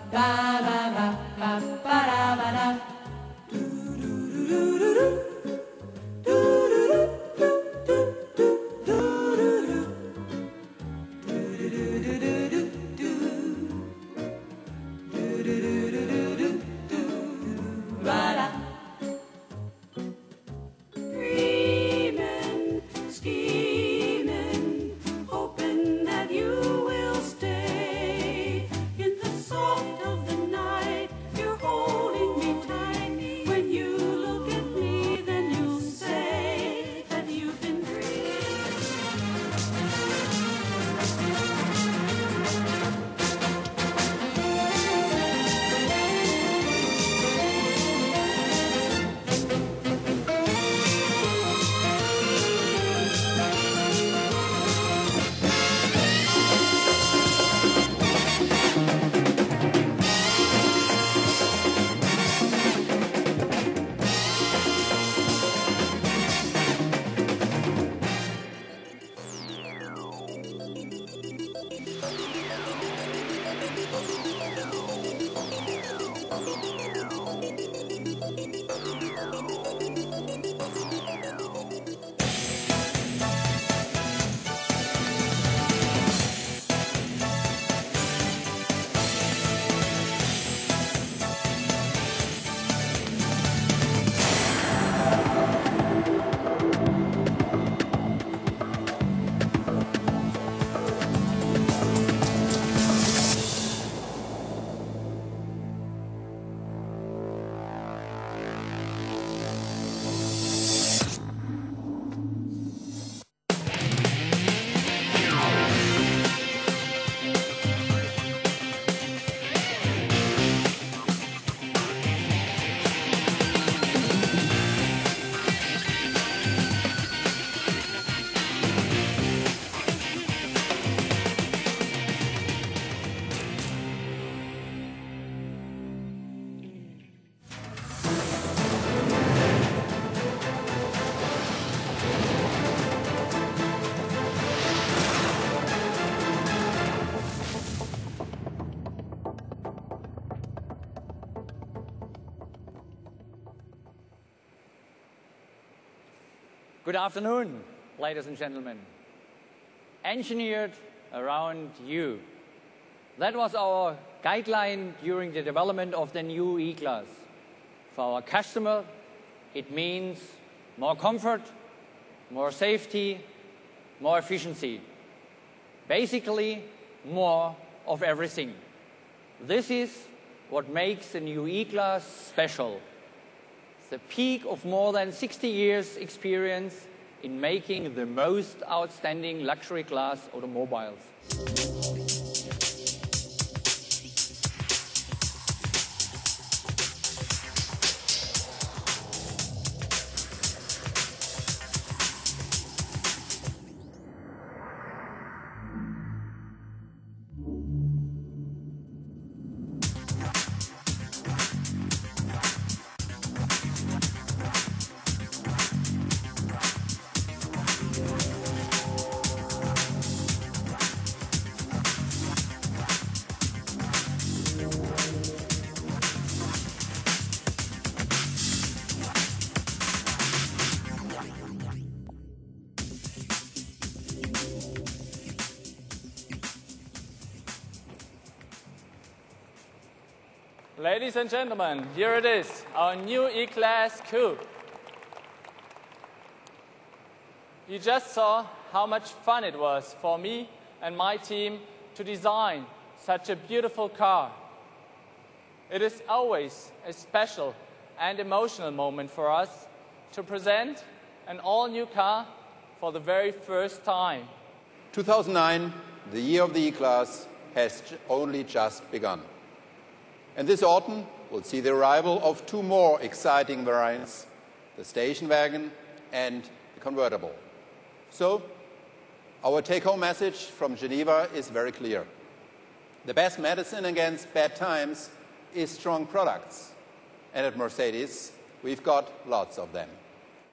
Good afternoon, ladies and gentlemen. Engineered around you. That was our guideline during the development of the new E-Class. For our customer, it means more comfort, more safety, more efficiency. Basically, more of everything. This is what makes the new E-Class special. The peak of more than 60 years experience in making the most outstanding luxury class automobiles. Ladies and gentlemen, here it is, our new E-Class Coupe. You just saw how much fun it was for me and my team to design such a beautiful car. It is always a special and emotional moment for us to present an all-new car for the very first time. 2009, the year of the E-Class, has only just begun. And this autumn will see the arrival of two more exciting variants, the station wagon and the convertible. So, our take-home message from Geneva is very clear. The best medicine against bad times is strong products. And at Mercedes, we've got lots of them.